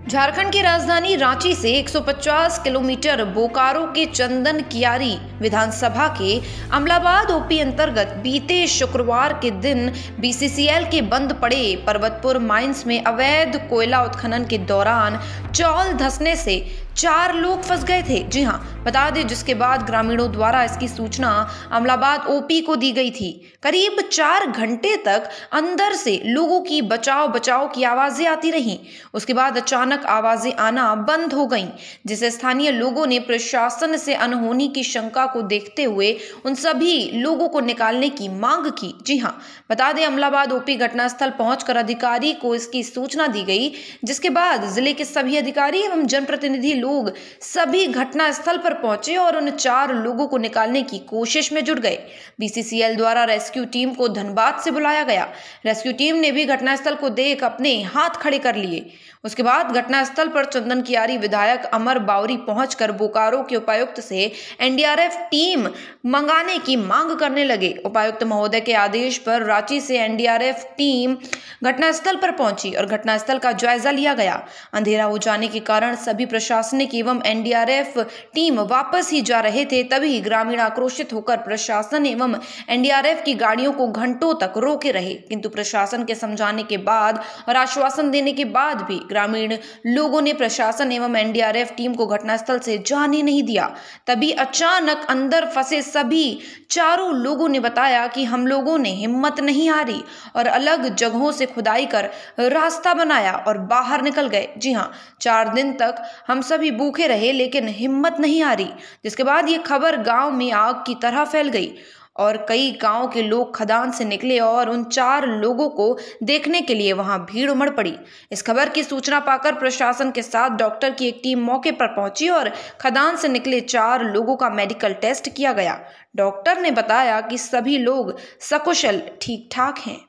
झारखंड की राजधानी रांची से 150 किलोमीटर बोकारो के चंदन कियारी विधानसभा के अमलाबाद ओपी अंतर्गत बीते शुक्रवार के दिन बीसीसीएल के बंद पड़े पर्वतपुर माइंस में अवैध कोयला उत्खनन के दौरान चौल धंसने से 4 लोग फंस गए थे। जी हां, बता दें, जिसके बाद ग्रामीणों द्वारा इसकी सूचना अमलाबाद ओपी को दी गई थी। करीब 4 घंटे तक अंदर से लोगों की बचाव बचाव की आवाजें आती रहीं। उसके बाद अचानक आवाजें आना बंद हो गईं, जिसे स्थानीय लोगों ने प्रशासन से अनहोनी की शंका को देखते हुए उन सभी लोगों को निकालने की मांग की। जी हां, बता दें, अमलाबाद ओपी घटनास्थल पहुंचकर अधिकारी को इसकी सूचना दी गई, जिसके बाद जिले के सभी अधिकारी एवं जनप्रतिनिधि लोग सभी घटनास्थल पर पहुंचे और उन 4 लोगों को निकालने की कोशिश में जुट गए। बीसीसीएल द्वारा रेस्क्यू टीम को धनबाद से बुलाया गया। रेस्क्यू टीम ने भी घटनास्थल को देख अपने हाथ खड़े कर लिए। उसके बाद घटनास्थल पर चंदन कियारी विधायक अमर बावरी पहुंचकर बोकारो के उपायुक्त से एनडीआरएफ टीम मंगाने की मांग करने लगे। उपायुक्त महोदय के आदेश पर रांची से एनडीआरएफ टीम घटनास्थल पर पहुंची और घटनास्थल का जायजा लिया गया। अंधेरा हो जाने के कारण सभी प्रशासनिक एवं एनडीआरएफ टीम वापस ही जा रहे थे, तभी ग्रामीण आक्रोशित होकर प्रशासन एवं एनडीआरएफ की गाड़ियों को घंटों तक रोके रहे, किंतु प्रशासन के समझाने के बाद और आश्वासन देने के बाद भी ग्रामीण लोगों ने प्रशासन एवं एनडीआरएफ टीम को घटनास्थल से जाने नहीं दिया। तभी अचानक अंदर फंसे सभी 4 लोगों ने बताया कि हम लोगों ने हिम्मत नहीं हारी और अलग जगहों से खुदाई कर रास्ता बनाया और बाहर निकल गए। जी हां, 4 दिन तक हम सभी भूखे रहे लेकिन हिम्मत नहीं हारी, जिसके बाद ये खबर गांव में आग की तरह फैल गई और कई गांव के लोग खदान से निकले और उन 4 लोगों को देखने के लिए वहां भीड़ उमड़ पड़ी। इस खबर की सूचना पाकर प्रशासन के साथ डॉक्टर की एक टीम मौके पर पहुंची और खदान से निकले 4 लोगों का मेडिकल टेस्ट किया गया। डॉक्टर ने बताया कि सभी लोग सकुशल ठीक ठाक हैं।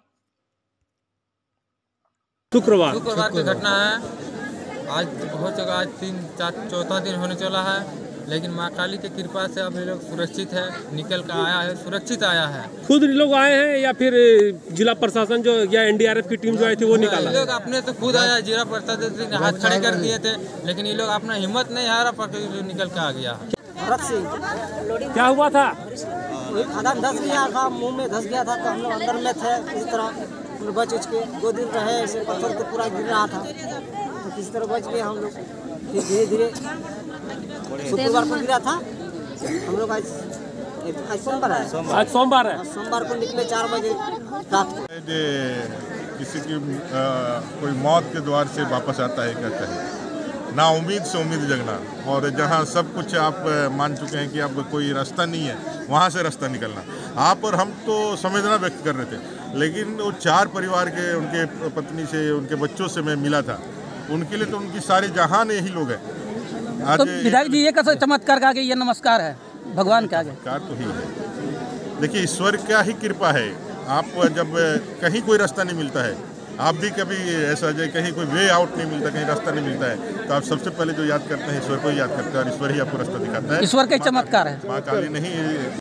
शुक्रवार की घटना है। आज बहुत जगह आज 3-4 दिन होने चला है, लेकिन माँ काली की कृपा से अब ये लोग सुरक्षित है, निकल कर आया है, सुरक्षित आया है। खुद लोग आए हैं या फिर जिला प्रशासन जो या एनडीआरएफ की टीम जो आई थी वो निकाला? ये लोग अपने तो खुद आया, जिला प्रशासन ने हाथ खड़े कर दिए थे, लेकिन ये लोग अपना हिम्मत नहीं हारा, पर निकल कर आ गया। क्या हुआ था? खदान धस गया था, मुंह में धस गया था, तो हम लोग अंदर में थे। इस तरह बच के 2 दिन रहे, ऐसे पत्थर तो पूरा गिर रहा था, तो किसी तरह बच गए हम लोग। फिर धीरे धीरे शुक्रवार को गिरा था। हम लोग आज सोमवार है, आज सोमवार है, सोमवार को निकले 4 बजे रात को। किसी की कोई मौत के द्वार से वापस आता है, कहते हैं ना उम्मीद से उम्मीद जगना, और जहाँ सब कुछ आप मान चुके हैं कि अब कोई रास्ता नहीं है, वहाँ से रास्ता निकलना। आप और हम तो संवेदना व्यक्त कर रहे थे, लेकिन वो 4 परिवार के, उनके पत्नी से, उनके बच्चों से मैं मिला था, उनके लिए तो उनकी सारे जहान यही लोग हैं। तो विधायक जी, ये कैसे चमत्कार का ये नमस्कार है भगवान के आगे? चमत्कार तो ही है। देखिए, ईश्वर क्या ही कृपा है। आप जब कहीं कोई रास्ता नहीं मिलता है, आप भी कभी ऐसा जाए कहीं कोई वे आउट नहीं मिलता, कहीं रास्ता नहीं मिलता है, तो आप सबसे पहले जो याद करते हैं ईश्वर को ही याद करते हैं, और ईश्वर ही आपको रास्ता दिखाता है। ईश्वर का चमत्कार है, माँ काली नहीं।